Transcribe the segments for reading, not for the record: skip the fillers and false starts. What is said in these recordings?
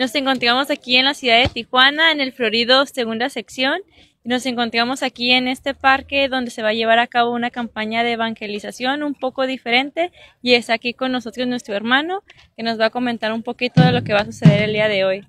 Nos encontramos aquí en la ciudad de Tijuana, en el Florido segunda sección. Nos encontramos aquí en este parque donde se va a llevar a cabo una campaña de evangelización un poco diferente, y es aquí con nosotros nuestro hermano que nos va a comentar un poquito de lo que va a suceder el día de hoy.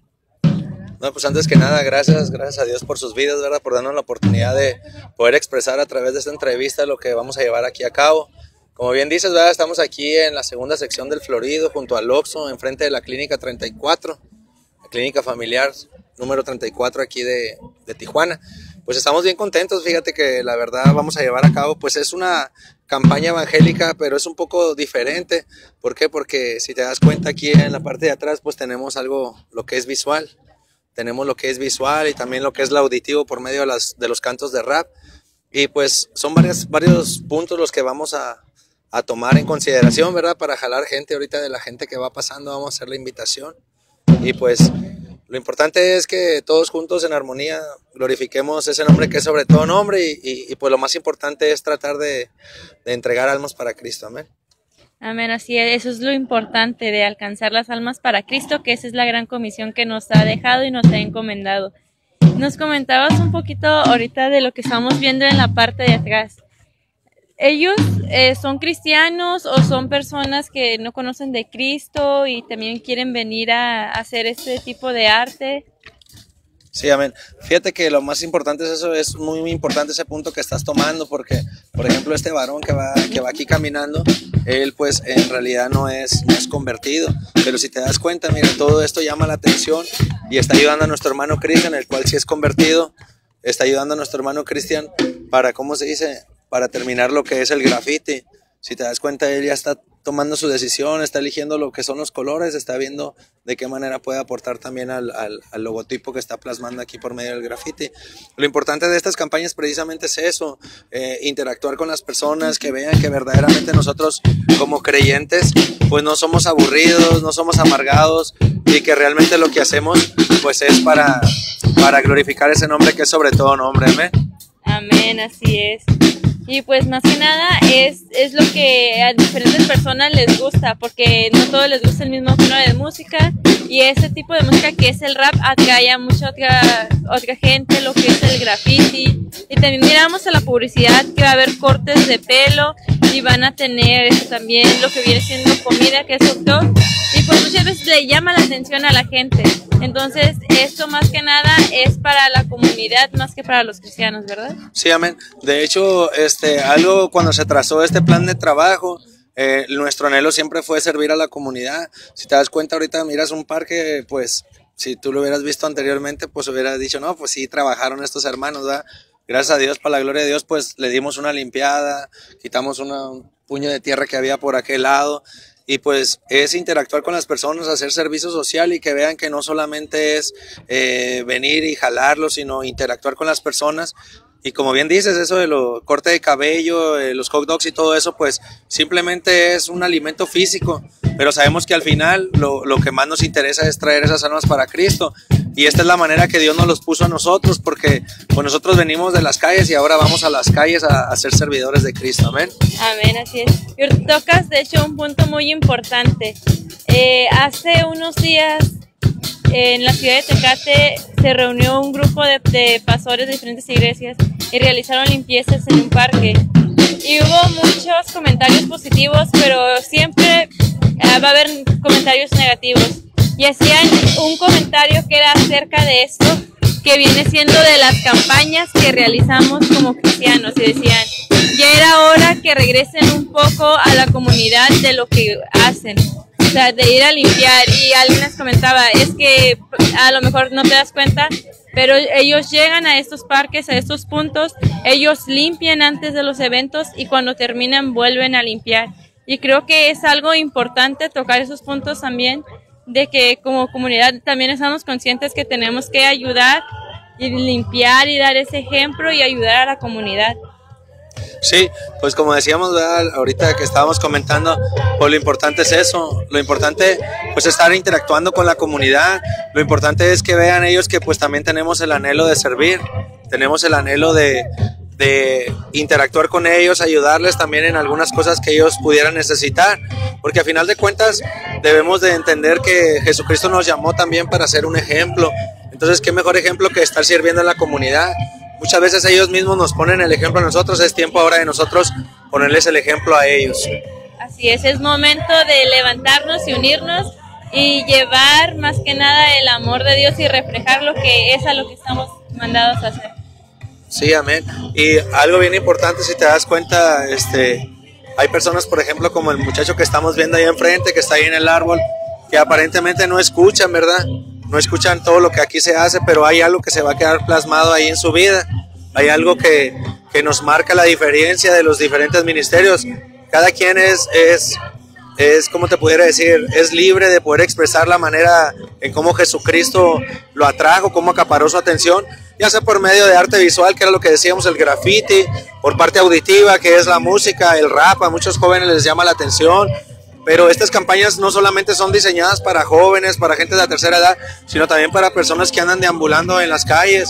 No, pues antes que nada, gracias a Dios por sus vidas, ¿verdad? Por darnos la oportunidad de poder expresar a través de esta entrevista lo que vamos a llevar aquí a cabo. Como bien dices, ¿verdad? Estamos aquí en la segunda sección del Florido, junto al Oxxo, enfrente de la Clínica 34, la clínica familiar número 34 aquí de Tijuana. Pues estamos bien contentos, fíjate que la verdad vamos a llevar a cabo, pues es una campaña evangélica, pero es un poco diferente. ¿Por qué? Porque si te das cuenta aquí en la parte de atrás, pues tenemos algo, lo que es visual. Tenemos lo que es visual y también lo que es el auditivo por medio de los cantos de rap. Y pues son varios puntos los que vamos a tomar en consideración, ¿verdad? Para jalar gente ahorita, de la gente que va pasando, vamos a hacer la invitación. Y pues lo importante es que todos juntos en armonía glorifiquemos ese nombre que es sobre todo nombre, y pues lo más importante es tratar de entregar almas para Cristo, amén. Amén, así es, eso es lo importante, de alcanzar las almas para Cristo, que esa es la gran comisión que nos ha dejado y nos ha encomendado. Nos comentabas un poquito ahorita de lo que estamos viendo en la parte de atrás. ¿Ellos son cristianos o son personas que no conocen de Cristo y también quieren venir a hacer este tipo de arte? Sí, amén. Fíjate que lo más importante es eso, es muy importante ese punto que estás tomando, porque, por ejemplo, este varón que va aquí caminando, él pues en realidad no es convertido, pero si te das cuenta, mira, todo esto llama la atención y está ayudando a nuestro hermano Cristian, el cual sí es convertido, está ayudando a nuestro hermano Cristian para, ¿cómo se dice?, para terminar lo que es el graffiti. Si te das cuenta, él ya está tomando su decisión, está eligiendo lo que son los colores, está viendo de qué manera puede aportar también al logotipo que está plasmando aquí por medio del graffiti. Lo importante de estas campañas precisamente es eso, interactuar con las personas, que vean que verdaderamente nosotros como creyentes pues no somos aburridos, no somos amargados, y que realmente lo que hacemos pues es para glorificar ese nombre que es sobre todo nombre, amén. Amén, así es. Y pues más que nada es lo que a diferentes personas les gusta, porque no todos les gusta el mismo género de música, y ese tipo de música que es el rap atrae a mucha otra gente, lo que es el graffiti. Y también miramos a la publicidad que va a haber cortes de pelo y van a tener también lo que viene siendo comida, que es hot dog, y pues muchas veces le llama la atención a la gente. Entonces esto más que nada es para la comunidad más que para los cristianos, ¿verdad? Sí, amén. De hecho, algo cuando se trazó este plan de trabajo, nuestro anhelo siempre fue servir a la comunidad. Si te das cuenta, ahorita miras un parque, pues si tú lo hubieras visto anteriormente, pues hubieras dicho, no, pues sí, trabajaron estos hermanos, ¿verdad? Gracias a Dios, para la gloria de Dios, pues le dimos una limpiada, quitamos un puño de tierra que había por aquel lado. Y pues es interactuar con las personas, hacer servicio social, y que vean que no solamente es venir y jalarlos, sino interactuar con las personas. Y como bien dices, eso de los corte de cabello, los hot dogs y todo eso, pues simplemente es un alimento físico, pero sabemos que al final lo que más nos interesa es traer esas almas para Cristo, y esta es la manera que Dios nos los puso a nosotros, porque pues nosotros venimos de las calles y ahora vamos a las calles a ser servidores de Cristo, amén. Amén, así es. Y tocas de hecho un punto muy importante. Hace unos días en la ciudad de Tecate se reunió un grupo de pastores de diferentes iglesias y realizaron limpiezas en un parque, y hubo muchos comentarios positivos, pero siempre va a haber comentarios negativos, y hacían un comentario que era acerca de esto que viene siendo de las campañas que realizamos como cristianos, y decían, ya era hora que regresen un poco a la comunidad de lo que hacen, o sea, de ir a limpiar. Y alguien les comentaba, es que a lo mejor no te das cuenta, pero ellos llegan a estos parques, a estos puntos, ellos limpian antes de los eventos y cuando terminan vuelven a limpiar. Y creo que es algo importante tocar esos puntos también, de que como comunidad también estamos conscientes que tenemos que ayudar y limpiar y dar ese ejemplo y ayudar a la comunidad. Sí, pues como decíamos, ¿verdad?, ahorita que estábamos comentando, pues lo importante es eso, lo importante pues estar interactuando con la comunidad, lo importante es que vean ellos que pues también tenemos el anhelo de servir, tenemos el anhelo de interactuar con ellos, ayudarles también en algunas cosas que ellos pudieran necesitar, porque a final de cuentas debemos de entender que Jesucristo nos llamó también para ser un ejemplo. Entonces, ¿qué mejor ejemplo que estar sirviendo en la comunidad? Muchas veces ellos mismos nos ponen el ejemplo a nosotros, es tiempo ahora de nosotros ponerles el ejemplo a ellos. Así es momento de levantarnos y unirnos y llevar más que nada el amor de Dios y reflejar lo que es a lo que estamos mandados a hacer. Sí, amén. Y algo bien importante, si te das cuenta, hay personas, por ejemplo, como el muchacho que estamos viendo ahí enfrente, que está ahí en el árbol, que aparentemente no escuchan, ¿verdad? No escuchan todo lo que aquí se hace, pero hay algo que se va a quedar plasmado ahí en su vida. Hay algo que nos marca la diferencia de los diferentes ministerios. Cada quien es como te pudiera decir, es libre de poder expresar la manera en cómo Jesucristo lo atrajo, cómo acaparó su atención, ya sea por medio de arte visual, que era lo que decíamos, el graffiti, por parte auditiva, que es la música, el rap, a muchos jóvenes les llama la atención. Pero estas campañas no solamente son diseñadas para jóvenes, para gente de la tercera edad, sino también para personas que andan deambulando en las calles.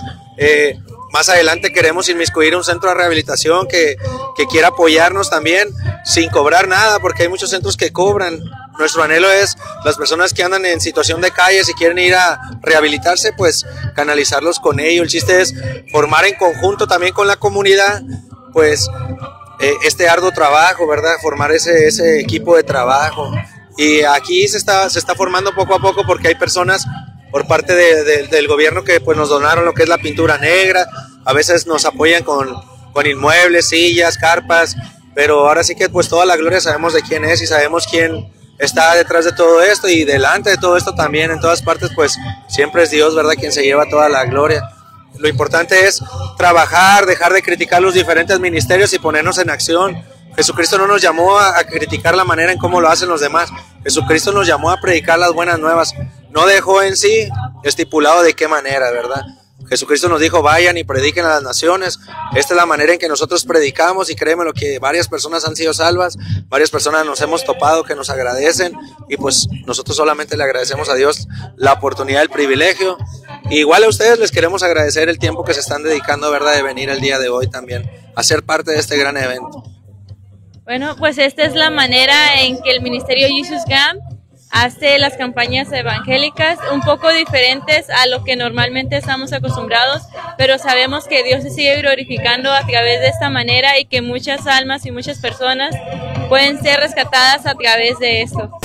Más adelante queremos inmiscuir un centro de rehabilitación que quiera apoyarnos también sin cobrar nada, porque hay muchos centros que cobran. Nuestro anhelo es las personas que andan en situación de calle, si quieren ir a rehabilitarse, pues canalizarlos con ellos. El chiste es formar en conjunto también con la comunidad, pues este arduo trabajo, ¿verdad? Formar ese equipo de trabajo. Y aquí se está formando poco a poco, porque hay personas por parte del gobierno que pues nos donaron lo que es la pintura negra. A veces nos apoyan con inmuebles, sillas, carpas, pero ahora sí que pues toda la gloria sabemos de quién es y sabemos quién está detrás de todo esto, y delante de todo esto también, en todas partes, pues siempre es Dios, ¿verdad?, quien se lleva toda la gloria. Lo importante es trabajar, dejar de criticar los diferentes ministerios y ponernos en acción. Jesucristo no nos llamó a criticar la manera en cómo lo hacen los demás. Jesucristo nos llamó a predicar las buenas nuevas. No dejó en sí estipulado de qué manera, ¿verdad? Jesucristo nos dijo, vayan y prediquen a las naciones. Esta es la manera en que nosotros predicamos, y créeme lo que varias personas han sido salvas, varias personas nos hemos topado que nos agradecen, y pues nosotros solamente le agradecemos a Dios la oportunidad, el privilegio. Y igual a ustedes les queremos agradecer el tiempo que se están dedicando, ¿verdad?, de venir el día de hoy también a ser parte de este gran evento. Bueno, pues esta es la manera en que el Ministerio Jesus Camp hace las campañas evangélicas, un poco diferentes a lo que normalmente estamos acostumbrados, pero sabemos que Dios se sigue glorificando a través de esta manera y que muchas almas y muchas personas pueden ser rescatadas a través de esto.